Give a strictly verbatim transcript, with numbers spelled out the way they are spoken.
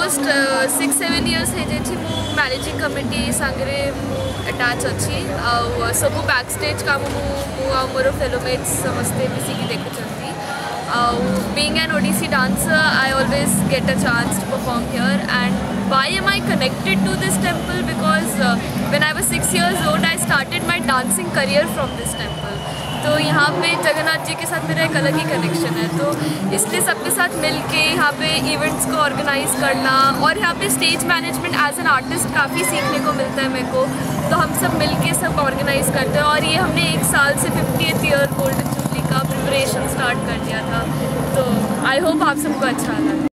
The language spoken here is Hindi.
ऑलमोस्ट सिक्स सेवेन इयर्स है मैनेजिंग कमिटी सांगरे अटैच अच्छी आ सब बैक स्टेज काम मोर फेलोमेट्स समस्ते मिसिकी देखुंती being an Odissi dancer I always get a chance to perform here and why am I connected to this temple because uh, when I was six years old I started my dancing career from this temple. तो यहाँ पे जगन्नाथ जी के साथ मेरा एक अलग ही कनेक्शन है, तो इसलिए सबके साथ मिल के यहाँ पे इवेंट्स को ऑर्गेनाइज करना और यहाँ पे stage management as an artist काफ़ी सीखने को मिलता है मेरे को। तो हम सब मिल के सब ऑर्गेनाइज करते हैं और ये हमने एक साल से फिफ्टियथ ईयर गोल्डन जुबली का प्रिपरेशन स्टार्ट कर दिया था। तो आई होप आप सबको अच्छा लगा।